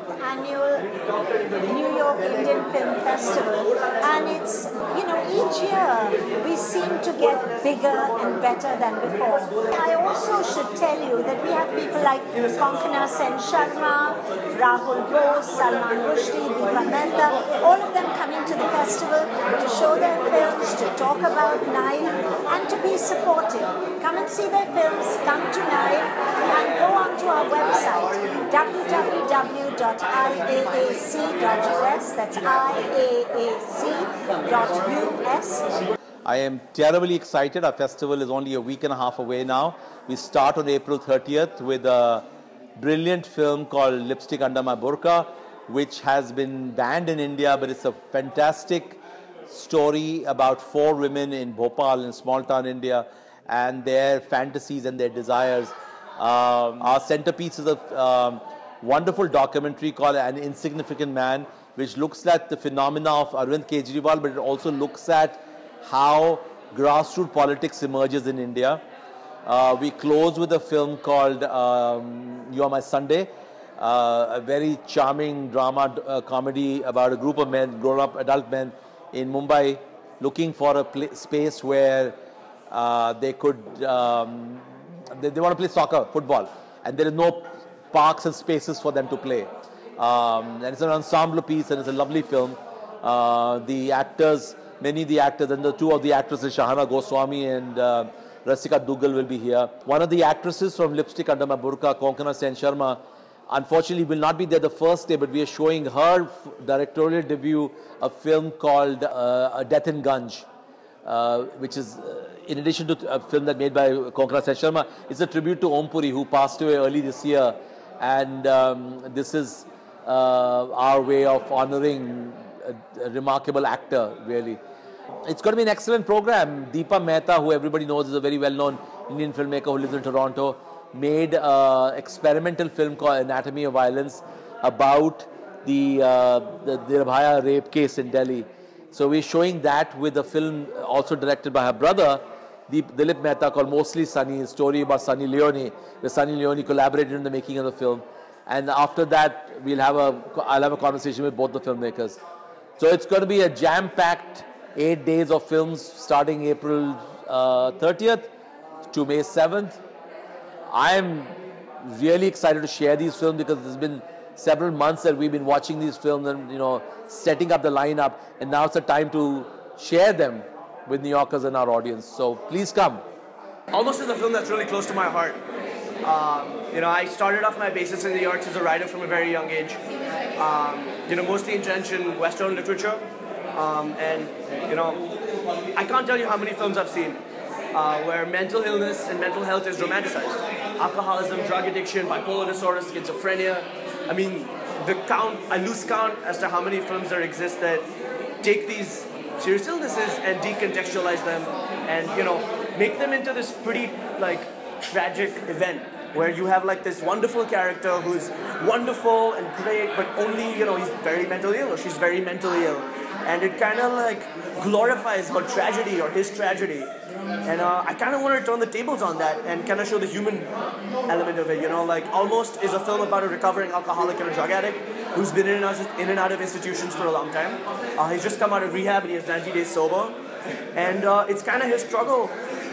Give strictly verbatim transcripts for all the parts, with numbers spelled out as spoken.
annual New York Indian Film Festival, and it's, you know, each year we seem to get bigger and better than before. I also should tell you that we have people like Konkana Sen Sharma, Rahul Bose, Salman Rushdie, Deepa Mehta, all of them coming to the festival to show their films, to talk about Knife, and to be supportive. Come and see their films, come to Knife, and go onto our website, w w w dot i a a c dot u s. That's I A A C dot U S. I am terribly excited. Our festival is only a week and a half away now. We start on April thirtieth with a brilliant film called Lipstick Under My Burqa, which has been banned in India, but it's a fantastic story about four women in Bhopal, in small town India, and their fantasies and their desires. Um, our centerpiece is a um, wonderful documentary called An Insignificant Man, which looks at the phenomena of Arvind Kejriwal, but it also looks at how grassroots politics emerges in India. Uh, we close with a film called um, You Are My Sunday, uh, a very charming drama uh, comedy about a group of men, grown-up adult men in Mumbai, looking for a pl space where uh, they could, um, they, they want to play soccer, football, and there is no parks and spaces for them to play. Um, and it's an ensemble piece, and it's a lovely film. Uh, the actors, many of the actors, and the two of the actresses, Shahana Goswami and uh, Rasika Dugal, will be here. One of the actresses from Lipstick Under My Burqa, Konkana Sen Sharma, unfortunately will not be there the first day, but we are showing her directorial debut, a film called uh, Death in Ganj, uh, which is, uh, in addition to a film that made by Konkana Sen Sharma, it's a tribute to Om Puri, who passed away early this year. And um, this is uh, our way of honoring a, a remarkable actor, really. It's going to be an excellent program. Deepa Mehta, who everybody knows is a very well-known Indian filmmaker who lives in Toronto, made an experimental film called Anatomy of Violence about the, uh, the Nirbhaya rape case in Delhi. So we're showing that with a film also directed by her brother, Dilip Mehta, called Mostly Sunny, a story about Sunny Leone, where Sunny Leone collaborated in the making of the film. And after that, we'll have a, I'll have a conversation with both the filmmakers. So it's going to be a jam-packed eight days of films starting April uh, thirtieth to May seventh. I'm really excited to share these films because there's been several months that we've been watching these films and, you know, setting up the lineup, and now it's the time to share them with New Yorkers and our audience. So please come. Almost is a film that's really close to my heart. Um, you know, I started off my basis in the arts as a writer from a very young age. Um, you know, mostly entrenched in Western literature. Um, and, you know, I can't tell you how many films I've seen uh, where mental illness and mental health is romanticized. Alcoholism, drug addiction, bipolar disorder, schizophrenia. I mean, the count, I lose count as to how many films there exist that take these serious illnesses and decontextualize them and, you know, make them into this pretty, like, tragic event where you have, like, this wonderful character who's wonderful and great, but only, you know, he's very mentally ill or she's very mentally ill. And it kind of, like, glorifies her tragedy or his tragedy. And uh, I kind of want to turn the tables on that and kind of show the human element of it, you know, like Almost is a film about a recovering alcoholic and a drug addict who's been in and out, in and out of institutions for a long time. Uh, he's just come out of rehab and he has ninety days sober. And uh, it's kind of his struggle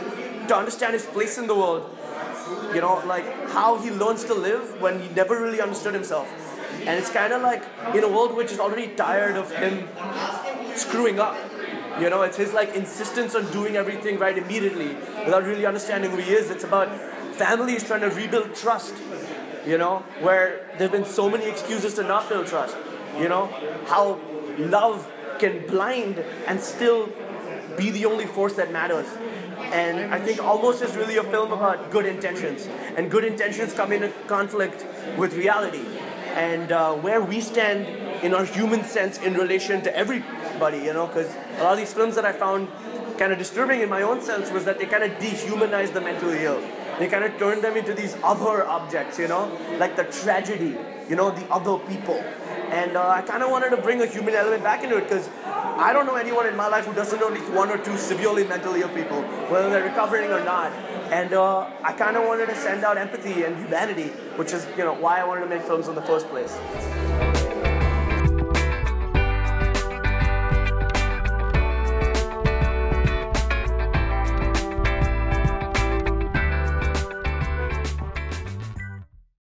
to understand his place in the world, you know, like how he learns to live when he never really understood himself. And it's kind of like in a world which is already tired of him screwing up. You know, it's his like insistence on doing everything right immediately without really understanding who he is. It's about families trying to rebuild trust, you know, where there have been so many excuses to not build trust. You know, how love can blind and still be the only force that matters. And I think Almost is really a film about good intentions. And good intentions come into conflict with reality. And uh, where we stand in our human sense in relation to everybody, you know, because a lot of these films that I found kind of disturbing in my own sense was that they kind of dehumanized the mentally ill. They kind of turned them into these other objects, you know, like the tragedy, you know, the other people. And uh, I kind of wanted to bring a human element back into it because I don't know anyone in my life who doesn't know at least one or two severely mentally ill people, whether they're recovering or not. And uh, I kind of wanted to send out empathy and humanity, which is, you know, why I wanted to make films in the first place.